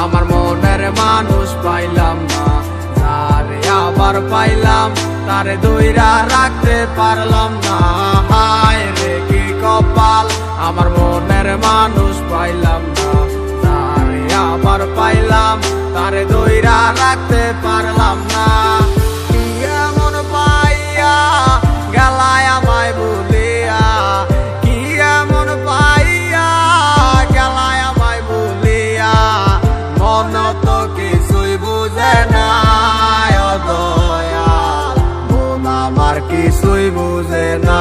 আমার মনের মানুষ পাইলাম না, যারে আবার পাইলাম তারে ধইরা রাখতে পারলাম না। হায় রে কি কপাল, আমার মনের মানুষ পাইলাম না, যারে আবার পাইলাম তারে ধইরা রাখতে পারলাম না। কি এমন পাইয়া গেলায় আমায় ভুলিয়া, কি এমন পাইয়া গেলায় আমায় ভুলিয়া, মন তো কিছুই বুঝে না ও দয়াল, মন আমার কিছুই বুঝে না।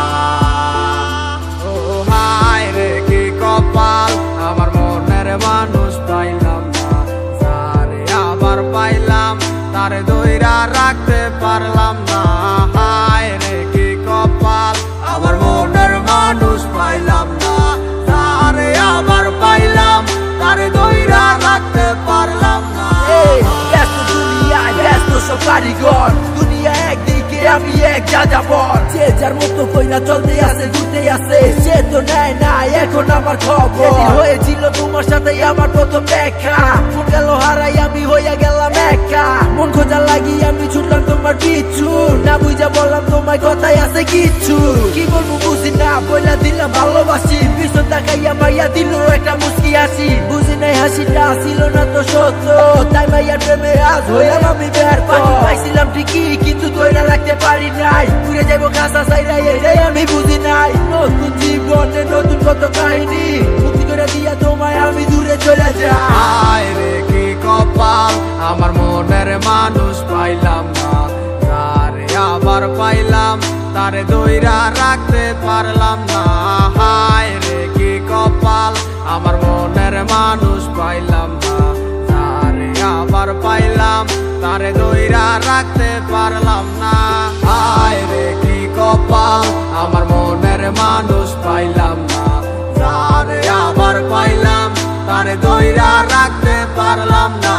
ও হায় রে কি কপাল, আমার মনের মানুষ পাইলাম না, যারে আবার পাইলাম তারে ধইরা রাখতে পারলাম না। হায় রে কি কপাল, আমার মনের মানুষ পাইলাম না, যারে আবার পাইলাম তারে ধইরা রাখতে পারলাম না। ব্যস্ত দুনিয়ায় ব্যস্ত সব কারিগর, দুনিয়া একদিকে আমি এক যাযাবর, যে যার মতো কইরা চলতে আছে ঘুরতে আছে, সে তো নেয় না এখন আমার খবর। হয়েছিল তোমার সাথে আমার প্রথম দেখা, মন গেল হারাই আমি হইয়া গেলাম একা, মন খোঁজা লাগি আমি ছুটলাম তোমার পিছু, না বুঝা বললাম তোমার কথাই আছে কিছু, কি বলবো বুঝি না বইলা দিলাম ভালোবাসি, পিছন তাকাইয়া মাইয়া দিল একটা মুস্কি হাসি, বুঝি নাই হাসিটা ছিল না তো সত্য, তাই মাইয়ার প্রেমে আজ হইলাম আমি ব্যর্থ। পাইছিলাম ঠিকই কিন্তু ধইরা রাখতে পারি নাই, ঘুরে যাইব কাঁচা চাইরা এটাই আমি বুঝি নাই। নতুন জীবনে নতুন কত কাহিনী, মুক্তি করে দিয়া তোমায় আমি দূরে চলে যাই। হায় রে কি কপাল, আমার মনের মানুষ পাইলাম না, যারে আবার পাইলাম তারে ধইরা রাখতে পারলাম না। হায় রে কি কপাল, আমার মনের মানুষ পাইলাম না, যারে আবার পাইলাম তারে ধইরা রাখতে পারলাম না। হায় রে কি কপাল, আমার মনের মানুষ পাইলাম না, যারে আবার পাইলাম তারে ধইরা রাখতে পারলাম না।